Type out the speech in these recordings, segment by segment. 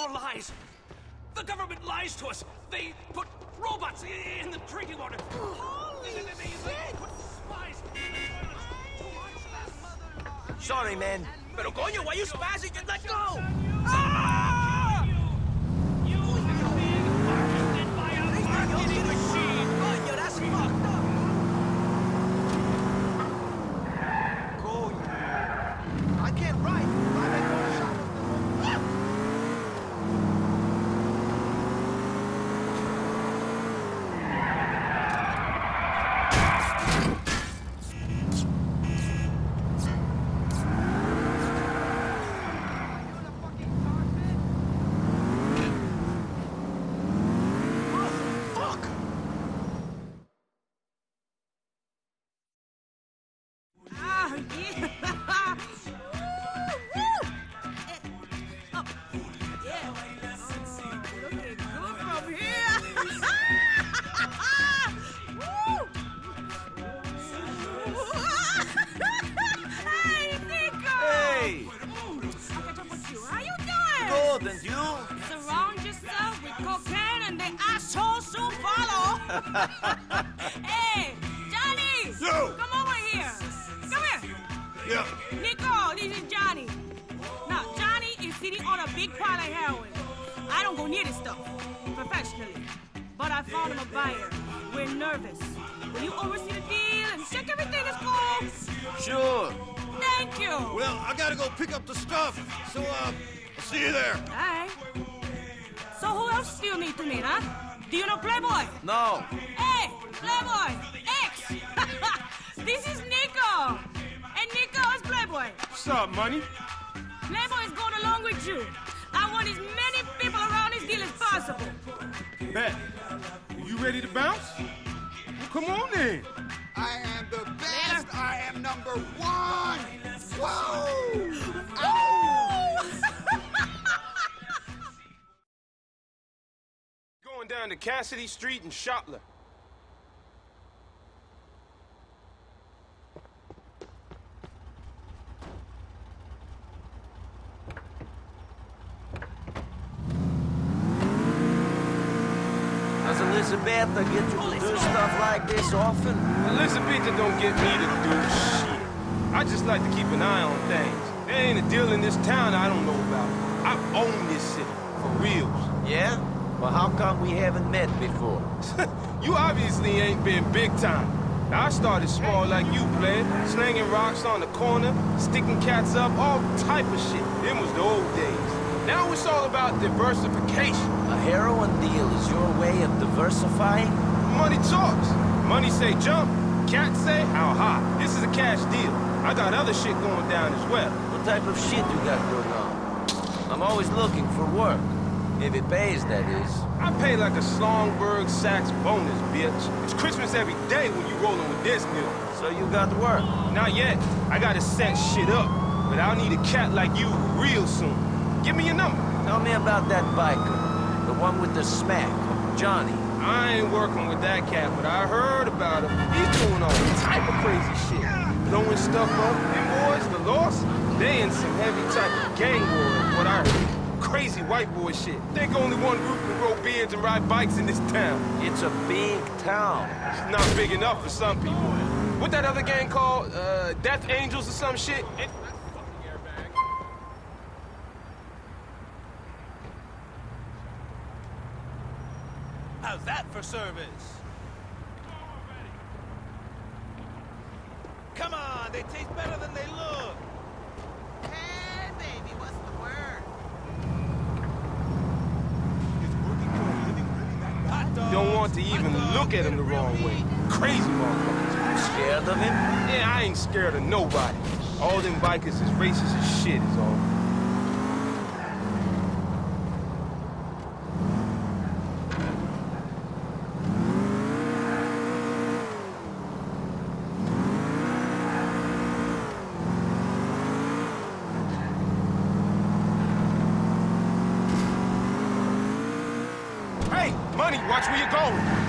all lies. The government lies to us. They put robots in the drinking water. Holy shit! They put spies in the toilets to watch us. Sorry, man. Pero coño, why you spazzing? Just let go! Ah! You have been harvested by a marketing machine. Coño, that's fucked up. Coño. I can't write. And you? Surround yourself with cocaine and the assholes soon follow. Hey, Johnny! Yo! Come over here. Come here. Yeah. Nico, this is Johnny. Now, Johnny is sitting on a big pile of heroin. I don't go near this stuff professionally, but I found him a buyer. We're nervous. Will you oversee the deal and check everything is cool? Sure. Thank you. Well, I gotta go pick up the stuff, so, I'll see you there. All right. So who else do you need to meet, huh? Do you know Playboy? No. Hey, Playboy! X! This is Nico! And Nico is Playboy. What's up, money? Playboy is going along with you. I want as many people around this deal as possible. Bet. Are you ready to bounce? Well, come on then. I am the best. Later. I am number one. Whoa! Going down to Cassidy Street in Shotler. Does Elizabeth get you to do stuff like this often? Elizabeth don't get me to do shit. I just like to keep an eye on things. There ain't a deal in this town I don't know about. I own this city, for reals. Yeah? Well, how come we haven't met before? You obviously ain't been big time. I started small like you, player. Slinging rocks on the corner, sticking cats up, all type of shit. Them was the old days. Now it's all about diversification. A heroin deal is your way of diversifying? Money talks. Money say jump. Cats say how high. This is a cash deal. I got other shit going down as well. What type of shit you got going on? I'm always looking for work. If it pays, that is. I pay like a Slongberg Sachs bonus, bitch. It's Christmas every day when you rollin' with this nigga. So you got work? Not yet. I gotta set shit up. But I'll need a cat like you real soon. Give me your number. Tell me about that biker. The one with the smack. Johnny. I ain't working with that cat, but I heard about him. He's doing all type of crazy shit. Blowing stuff up. Them boys, the Lost, they in some heavy type of gang war, is what I heard. Crazy white boy shit. Think only one group can grow beards and ride bikes in this town. It's a big town. It's not big enough for some people. What that other gang called? Death Angels or some shit? How's that for service? Come on, they taste better than they look. Hey, baby, what's the word? Hot dogs, Don't want to even look at him the wrong way. Crazy motherfuckers. You scared of him? Yeah, I ain't scared of nobody. All them bikers is racist as shit is all. Hey, Money, watch where you're going.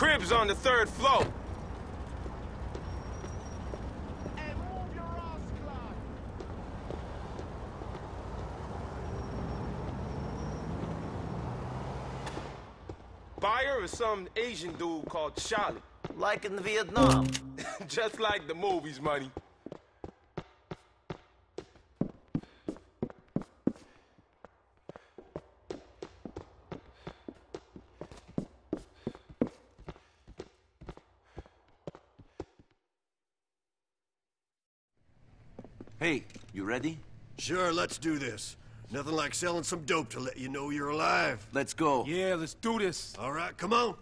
crib's on the 3rd floor. Buyer is some Asian dude called Charlie. Like in Vietnam. Just like the movies, money. Hey, you ready? Sure, let's do this. Nothing like selling some dope to let you know you're alive. Let's go. Yeah, let's do this. All right, come on.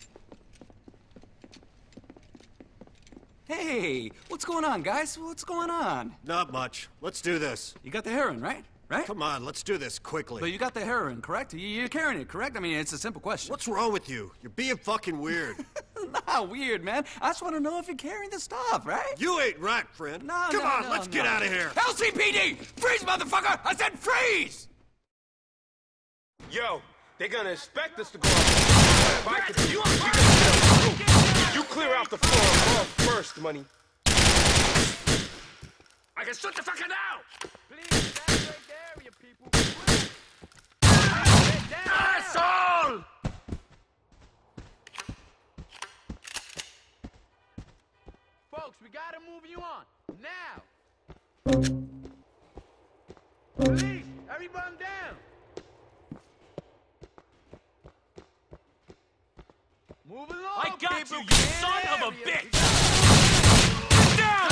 Hey, what's going on, guys? What's going on? Not much. Let's do this. You got the heroin, right? Right? Come on, let's do this quickly. But you got the heroin, correct? You're carrying it, correct? I mean, it's a simple question. What's wrong with you? You're being fucking weird. Not weird, man. I just want to know if you're carrying the stuff, right? You ain't right, friend. No, Come no, on, no, let's get no. out of here. LCPD! Freeze, motherfucker! I said freeze! Yo, they're gonna expect us to go out. You clear out the floor above first, money. I can shoot the fucker now! Please, stand right there, you people. Asshole! Folks, we gotta move you on. Now! Police, everyone down! Move along, I got people. you, you Get son in of a there, bitch! Get down!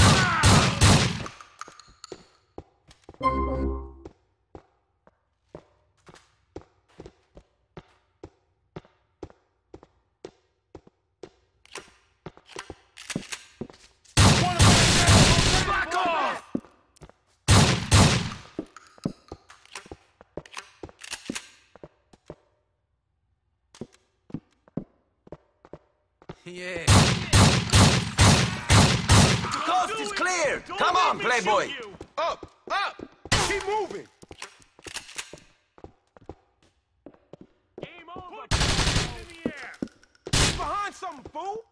Back off! Yeah. The coast is clear. Come on, Playboy. Up! Up! Keep moving! Game over! In the air! Behind something, fool!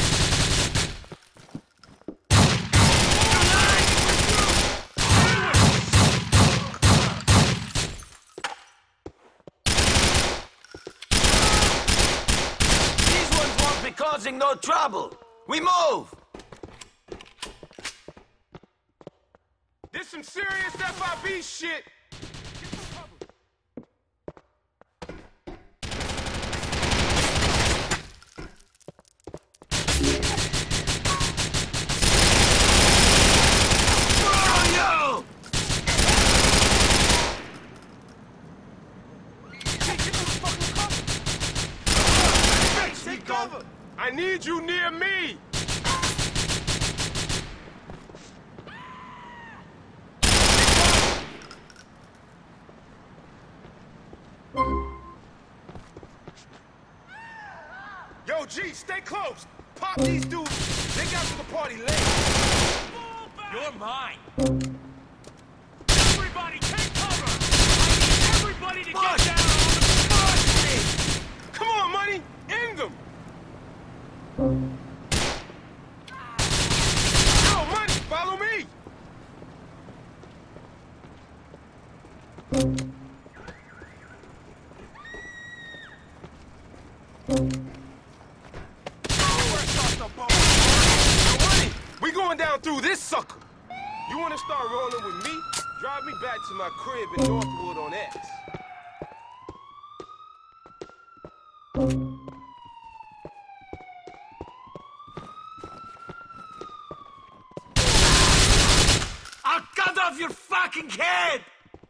These ones won't be causing no trouble. We move. This some serious FIB shit! Oh, Take cover! I need you near me! Yo, G, stay close! Pop these dudes! They got to the party late! You're mine! Everybody take cover! I need everybody to get down on the Come on, money! End them! Yo, money, follow me! We going down through this sucker. You want to start rolling with me? Drive me back to my crib in Northwood on X. I'll cut off your fucking head!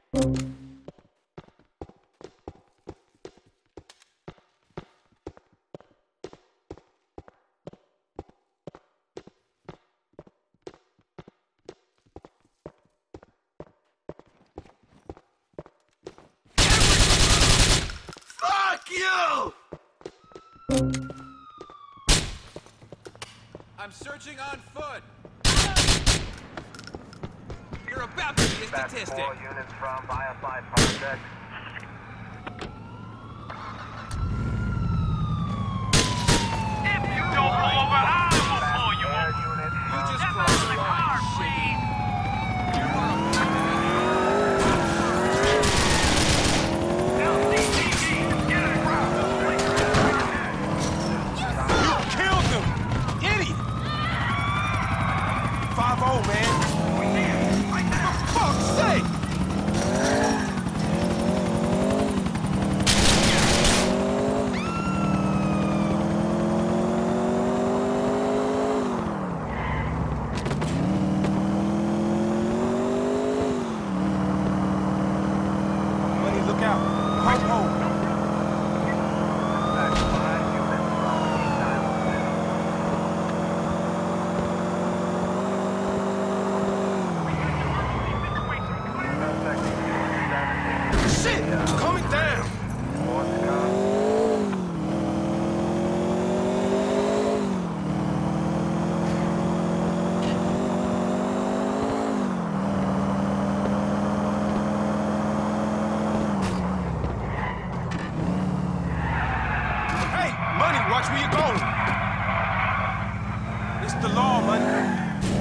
Fuck you! I'm searching on foot. You're about to be a statistic. 4 units from Bioside Project. just crossed the line. You killed him! Idiot! 5-0, man. For fuck's sake! Look out. Ho, ho. Shit! Coming down! Watch where you're going. It's the law, Money.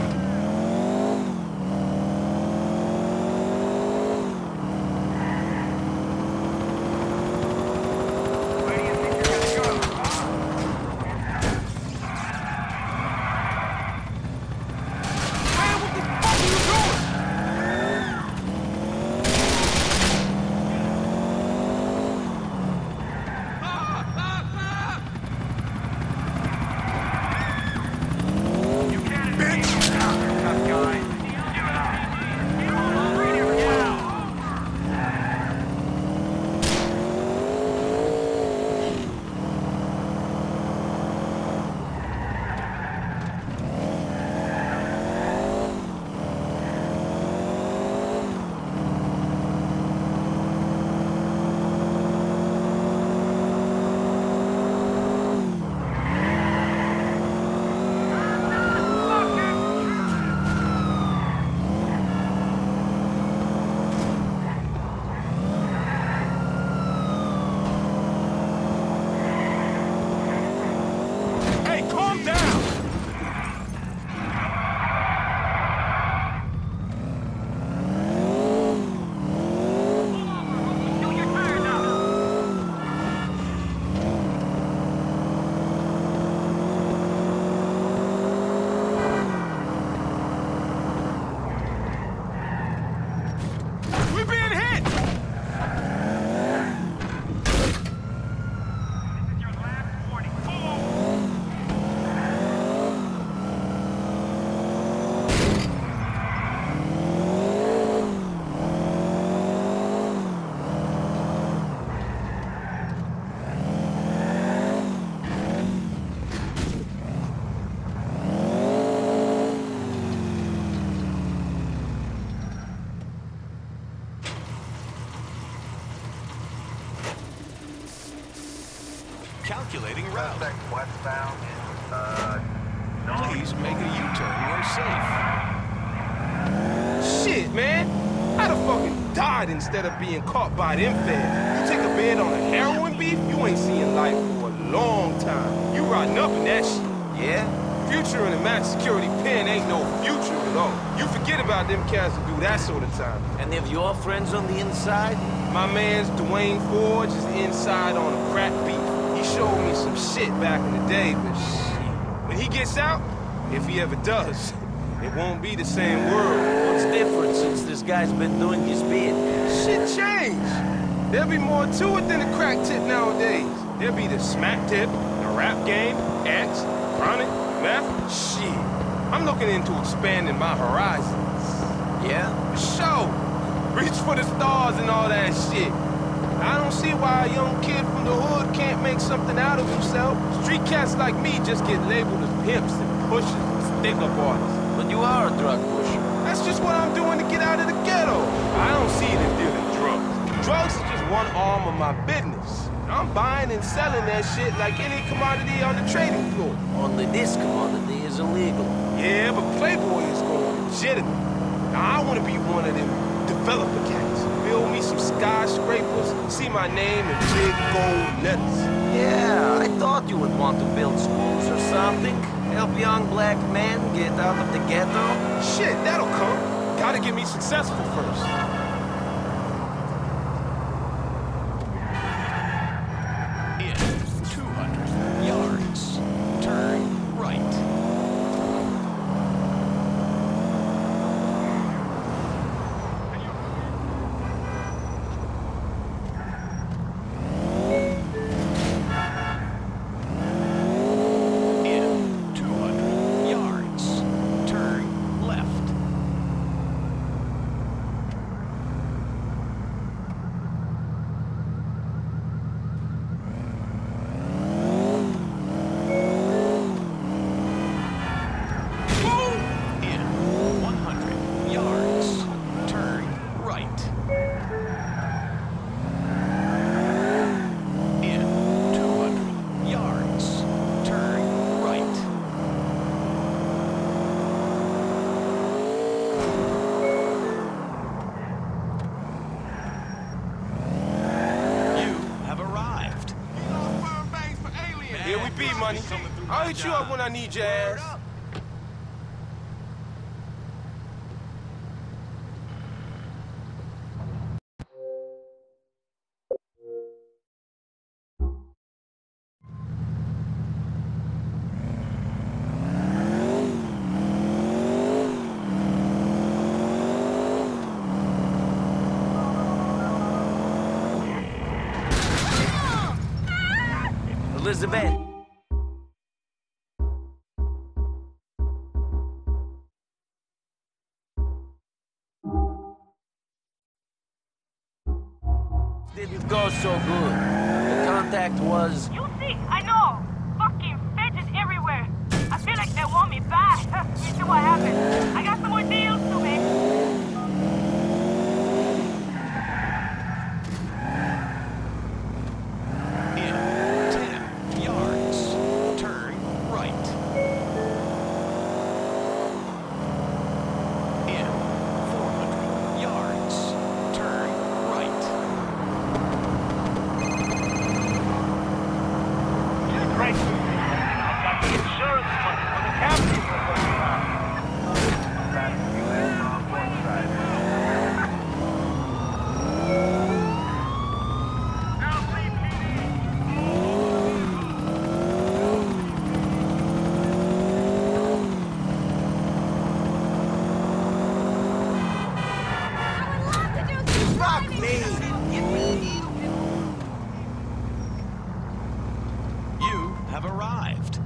Calculating route. Westbound. Please make a U-turn where safe. Shit, man. I'd have fucking died instead of being caught by them feds. You take a bed on a heroin beef, you ain't seeing life for a long time. You rotting up in that shit. Yeah? Future in a max security pen ain't no future at all. You forget about them cats who do that sort of time. Any of your friends on the inside? My man's Dwayne Forge is inside on a crack beef. He showed me some shit back in the day, but shit. When he gets out, if he ever does, it won't be the same world. What's different since this guy's been doing his bit? Shit changed. There'll be more to it than a crack tip nowadays. There'll be the smack tip, the rap game, X, chronic, meth, shit. I'm looking into expanding my horizons. Yeah? Sure. Reach for the stars and all that shit. I don't see why a young kid from the hood can't make something out of himself. Street cats like me just get labeled as pimps and pushers and stick-up artists. But you are a drug pusher. That's just what I'm doing to get out of the ghetto. I don't see it as dealing drugs. Drugs is just one arm of my business. I'm buying and selling that shit like any commodity on the trading floor. Only this commodity is illegal. Yeah, but Playboy is going legitimate. Now, I want to be one of them developer cats. Build me some skyscrapers, see my name in big gold letters. Yeah, I thought you would want to build schools or something. Help young black men get out of the ghetto. Shit, that'll come. Gotta get me successful first. In 200 yards, turn right. In 200 yards, turn left. In 100 yards, turn right. In 200 yards, turn right. You have arrived. Here we be, money. I'll hit you up when I need your ass. Elizabeth. Didn't go so good. The contact was... You see, I know. Fucking fedges everywhere. I feel like they want me back. You see what happened? I got some more deals to make. In 10 yards, turn right. In 400 yards, turn right. Great. I got the insurance money for the captain. Fuck me! You have arrived.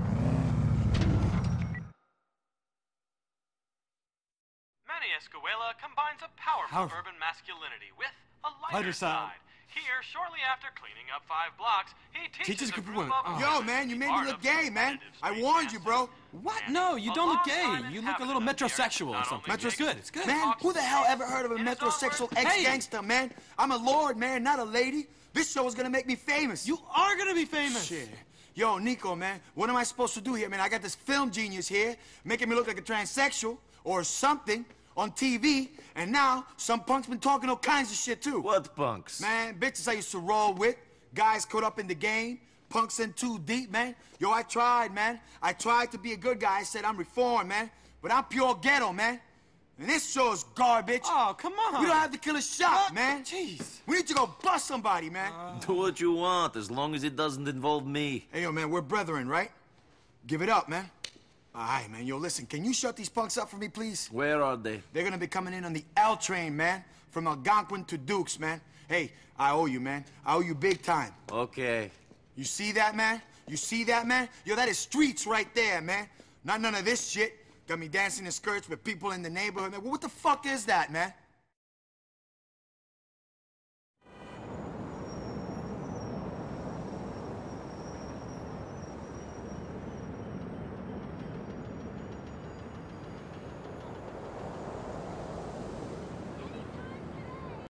Manny Escuela combines a powerful urban masculinity with a lighter side. Here, shortly after cleaning up 5 blocks, he teaches a group of Yo, man, you made me look gay, man. I warned you, bro. What? No, you don't look gay. You look a little metrosexual or something. Metro's good. It's good. Man, who the hell ever heard of a metrosexual ex-gangster, man? I'm a lord, man, not a lady. This show is gonna make me famous. You are gonna be famous. Shit. Yo, Nico, man, what am I supposed to do here, man? I got this film genius here making me look like a transsexual or something on TV, and now some punk's been talking all kinds of shit, too. What punks? Man, bitches I used to roll with, guys caught up in the game, punks in too deep, man. Yo, I tried, man. I tried to be a good guy. I said I'm reformed, man. But I'm pure ghetto, man. And this show's garbage. Oh, come on. We don't have to kill a shot, man. Jeez. We need to go bust somebody, man. Do what you want, as long as it doesn't involve me. Hey, yo, man, we're brethren, right? Give it up, man. All right, man. Yo, listen, can you shut these punks up for me, please? Where are they? They're gonna be coming in on the L train, man. From Algonquin to Dukes, man. Hey, I owe you, man. I owe you big time. Okay. You see that, man? You see that, man? Yo, that is streets right there, man. Not none of this shit. Got me dancing in skirts with people in the neighborhood, man. What the fuck is that, man?